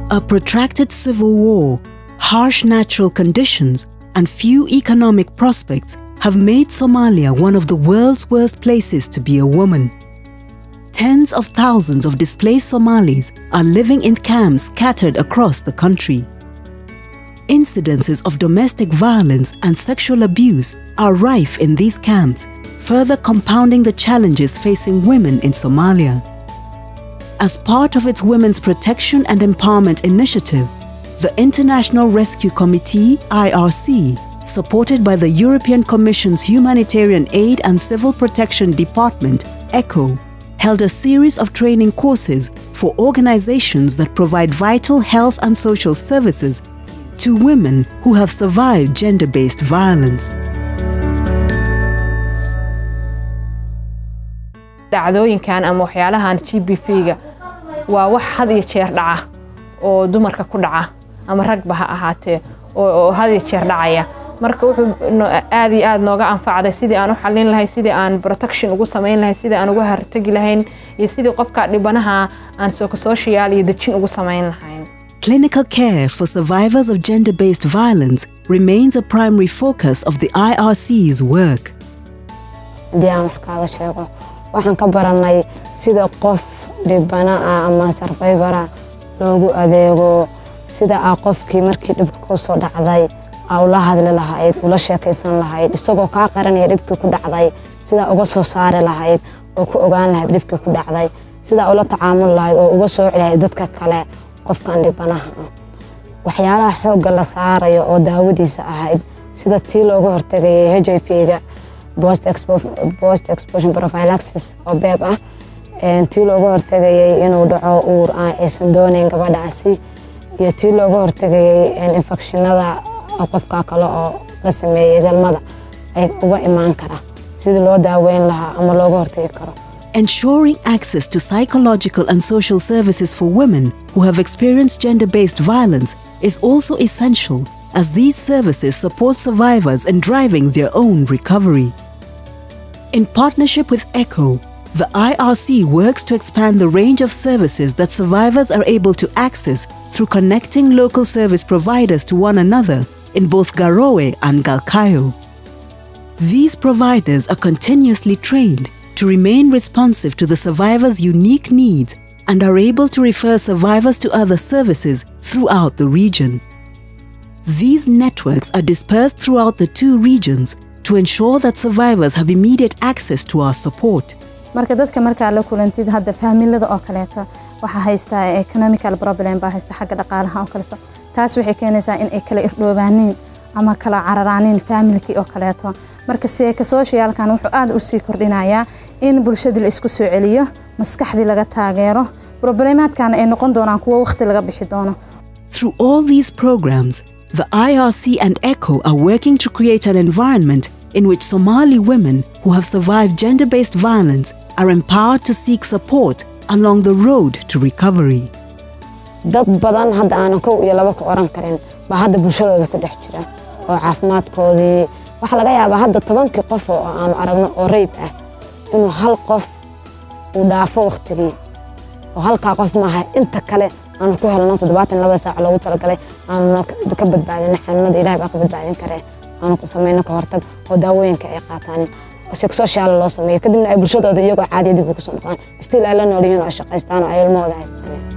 A protracted civil war, harsh natural conditions, and few economic prospects have made Somalia one of the world's worst places to be a woman. Tens of thousands of displaced Somalis are living in camps scattered across the country. Incidences of domestic violence and sexual abuse are rife in these camps, further compounding the challenges facing women in Somalia. As part of its Women's Protection and Empowerment Initiative, the International Rescue Committee, IRC, supported by the European Commission's Humanitarian Aid and Civil Protection Department, ECHO, held a series of training courses for organizations that provide vital health and social services to women who have survived gender-based violence. dhacdooyinkan ama waxyaalahan GBV-ga waa wax had iyo jeer dhaca oo dumarka ku dhaca ama ragba ha ahaatee oo had iyo jeer dhacaya marka wuxuu aad iyo aad nooga anfacday sidii aan u xalin lahayn sidii aan protection ugu sameyn lahayn sidii aan ugu hartagi lahayn iyo sidii qofka dhibanaha aan social iyo dajin ugu sameyn lahayn. Clinical care for survivors of gender-based violence remains a primary focus of the IRC's work. waxaan ka baranay sida qof dhibana ama survivor loogu adeego sida qofkii markii dhibku ku soo dhacday oo la hadli lahayd ula sheekaysan lahayd isagoo ka qaranaya dhibkii ku dhacday sida uga soo saari lahayd oo ku ogaan lahayd dhibkii ku dhacday sida ula tacaamul lahayd oo uga soo celiyay dadka kale qofkan dhibanaha waxyaalaha xoog la saarayo oo daawadiisa ahayd sida tii looga hortagay HIV-ga post exposure prophylaxis oo beeb tii looga hortagay inuu dhaco uur aysan doonayn gabadhaasi iyo tii looga hortagay infectionada qofka kale oo la sameeyay galmada ay uga imaan kara sidii loo daaweyn lahaa ama looga hortagi karo. Ensuring access to psychological and social services for women who have experienced gender-based violence is also essential, as these services support survivors in driving their own recovery. In partnership with ECHO, the IRC works to expand the range of services that survivors are able to access through connecting local service providers to one another in both Garowe and Galkayo. These providers are continuously trained to remain responsive to the survivors' unique needs and are able to refer survivors to other services throughout the region. These networks are dispersed throughout the two regions to ensure that survivors have immediate access to our support. marka dadka marka la kulantid hadda familada oo kaleeto waxa haysta economical problem ba haysta xagga dhaqaalaha oo kaleeto taas waxay keenaysaa in ay kala irdhoobaanin ama kala cararaanin familki oo kaleeto marka si ka socialkan wuxuu aad u sii kordhinayaa in bulshada la isku soo celiyo maskaxdii laga taageero problemaadkan ay noqon doonaan kuwa waqti laga bixi doono. Through all these programs, the IRC and ECHO are working to create an environment in which Somali women who have survived gender-based violence are empowered to seek support along the road to recovery. dad badan hadda aan kow iyo laba ka oran karin ba hadda bulshadooda ku dhex jira oo caafimaadkoodii waxa laga yaabaa hadda 10 qof oo aan aragno oo rape inuu hal qof uu dhaafo waqtigii oo halka qof maaha inta kale aan ku helno 72 saac loogu talagalay aan ka badbaadin xanuunada Ilaahay baa ka badbaadin kare aan ku sameeyno ka hortag oo daawooyinka ay qaataan social loo sameeyo kadibna ay bulshadooda iyagoo caadi dib ugu soo noqdaan still ay la noolyihiin oo shaqaystaan oo ay ilmahooda haystaan.